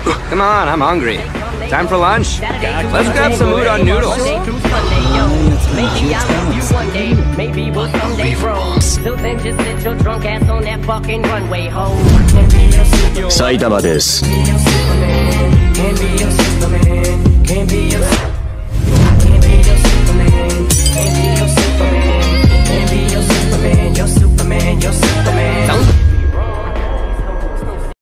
Come on, I'm hungry. Time for lunch? Let's grab some udon noodles. Maybe I'll love you one day. Maybe we'll someday grow. Till then, just sit your drunk ass on that fucking runway, ho. 埼玉です。